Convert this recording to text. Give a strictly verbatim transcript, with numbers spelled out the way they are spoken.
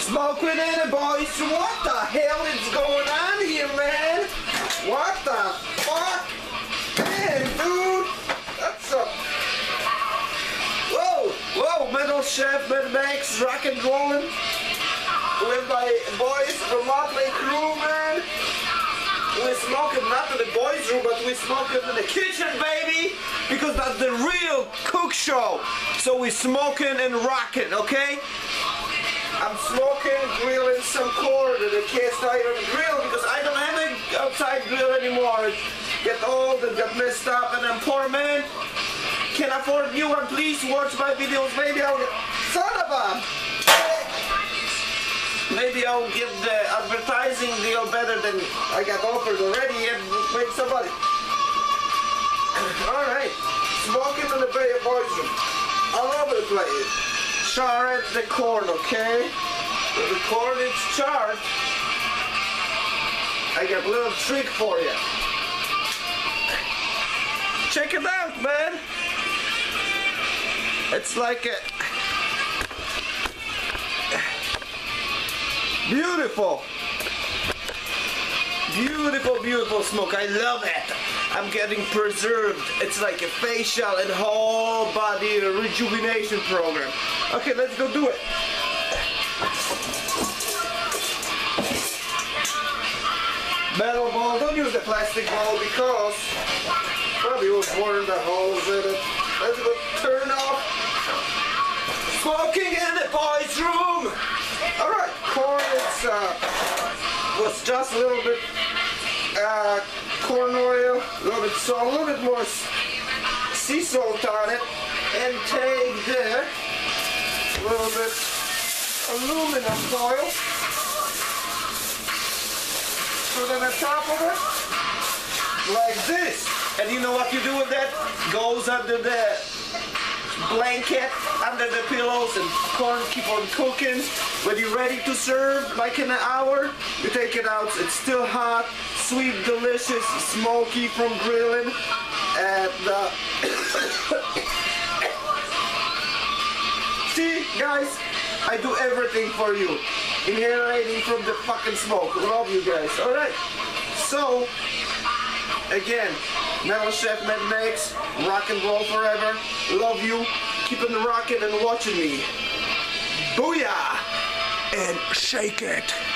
Smoke within it, boys. What the hell is going on here, man? What the fuck? Man, dude. That's a... Whoa, whoa, Metal Chef, Mad Max, rock and rollin'. With my boys from Motley Crew, man. We're smoking not in the boys' room, but we're smoking in the kitchen, baby. Because that's the real cook show. So we're smoking and rocking, okay? I'm smoking, grilling some corn in a cast iron grill because I don't have an outside grill anymore. It get old and got messed up, and I'm poor man. Can't afford new one. Please watch my videos. Maybe I'll get... Son of a... Maybe I'll get the advertising deal better than I got offered already and make some money. Alright. Smoking in the Bay of Boys room. All over the place. Char the corn, okay? When the corn is charred, I got a little trick for you. Check it out, man. It's like a beautiful, beautiful, beautiful smoke. I love it. I'm getting preserved. It's like a facial and whole body rejuvenation program. Okay, let's go do it. Metal bowl. Don't use the plastic bowl because probably will burn the holes in it. Let's go turn off. Smoking in the boys' room. All right, corn. It's uh, was just a little bit. Uh, corn oil, a little bit salt, a little bit more sea salt on it, and take the little bit aluminum foil, put it on top of it, like this. And you know what you do with that? Goes under the blanket, under the pillows, and corn keep on cooking. When you're ready to serve, like in an hour, you take it out. It's still hot, sweet, delicious, smoky from grilling. And uh, see, guys, I do everything for you. Inhalating from the fucking smoke. Love you guys. All right. So again, Metal Chef, Mad Max, rock and roll forever. Love you. Keeping rocking and watching me. Booyah! And shake it.